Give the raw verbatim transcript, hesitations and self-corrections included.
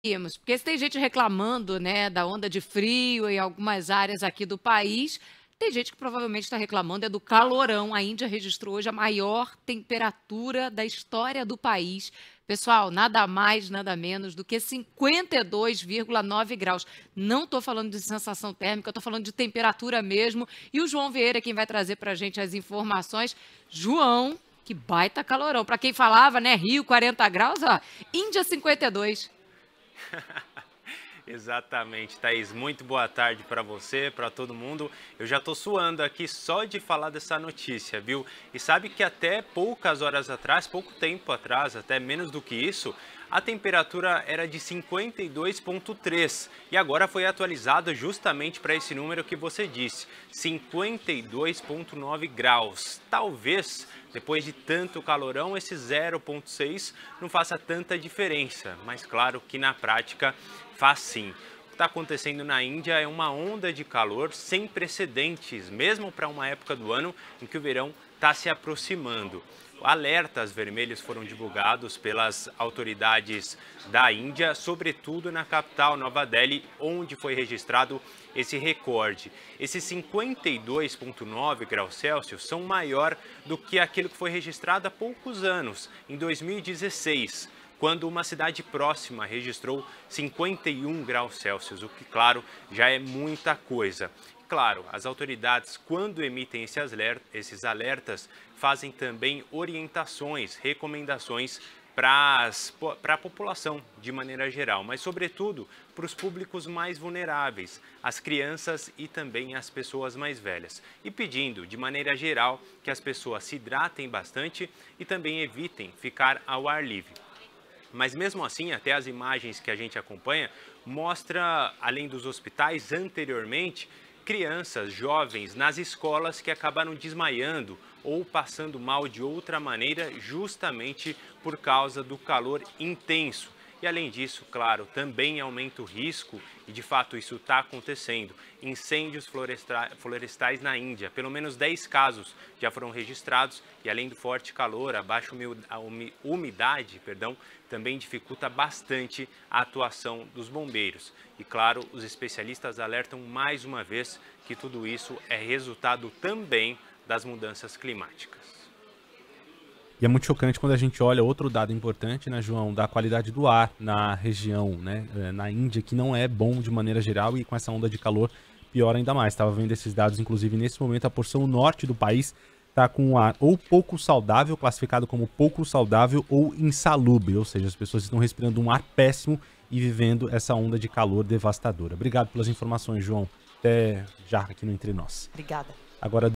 Íamos, porque se tem gente reclamando, né, da onda de frio em algumas áreas aqui do país, tem gente que provavelmente está reclamando é do calorão. A Índia registrou hoje a maior temperatura da história do país. Pessoal, nada mais, nada menos do que cinquenta e dois vírgula nove graus. Não estou falando de sensação térmica, estou falando de temperatura mesmo. E o João Vieira, quem vai trazer para a gente as informações. João, que baita calorão. Para quem falava, né, Rio quarenta graus, ó, Índia cinquenta e dois. Exatamente, Thaís. Muito boa tarde para você, para todo mundo. Eu já tô suando aqui só de falar dessa notícia, viu? E sabe que até poucas horas atrás, pouco tempo atrás, até menos do que isso, a temperatura era de cinquenta e dois vírgula três e agora foi atualizada justamente para esse número que você disse, cinquenta e dois vírgula nove graus. Talvez, depois de tanto calorão, esse zero vírgula seis não faça tanta diferença, mas claro que na prática faz sim. O que está acontecendo na Índia é uma onda de calor sem precedentes, mesmo para uma época do ano em que o verão está se aproximando. Alertas vermelhos foram divulgados pelas autoridades da Índia, sobretudo na capital, Nova Delhi, onde foi registrado esse recorde. Esses cinquenta e dois vírgula nove graus Celsius são maior do que aquilo que foi registrado há poucos anos, em dois mil e dezesseis. Quando uma cidade próxima registrou cinquenta e um graus Celsius, o que, claro, já é muita coisa. Claro, as autoridades, quando emitem esses alertas, fazem também orientações, recomendações para a população de maneira geral, mas sobretudo para os públicos mais vulneráveis, as crianças e também as pessoas mais velhas. E pedindo, de maneira geral, que as pessoas se hidratem bastante e também evitem ficar ao ar livre. Mas mesmo assim, até as imagens que a gente acompanha, mostra, além dos hospitais anteriormente, crianças, jovens nas escolas que acabaram desmaiando ou passando mal de outra maneira justamente por causa do calor intenso. E além disso, claro, também aumenta o risco, e de fato isso está acontecendo, incêndios florestais na Índia. Pelo menos dez casos já foram registrados e além do forte calor, a baixa umidade, perdão, também dificulta bastante a atuação dos bombeiros. E claro, os especialistas alertam mais uma vez que tudo isso é resultado também das mudanças climáticas. E é muito chocante quando a gente olha outro dado importante, né, João, da qualidade do ar na região, né, na Índia, que não é bom de maneira geral e com essa onda de calor pior ainda mais. Estava vendo esses dados, inclusive nesse momento a porção norte do país está com um ar ou pouco saudável, classificado como pouco saudável ou insalubre, ou seja, as pessoas estão respirando um ar péssimo e vivendo essa onda de calor devastadora. Obrigado pelas informações, João. Até já aqui no Entre Nós. Obrigada. Agora